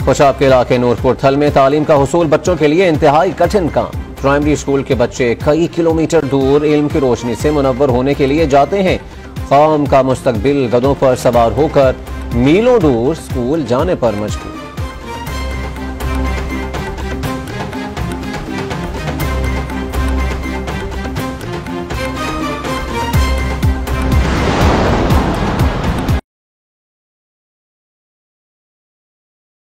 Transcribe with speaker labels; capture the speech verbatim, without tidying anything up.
Speaker 1: खुशाब के इलाके नूरपुर थल में तालीम का हुसूल बच्चों के लिए इंतहाई कठिन काम। प्राइमरी स्कूल के बच्चे कई किलोमीटर दूर इल्म की रोशनी से मुनव्वर होने के लिए जाते हैं। कौम का मुस्तकबिल गधों पर सवार होकर मीलों दूर स्कूल जाने पर मजबूर।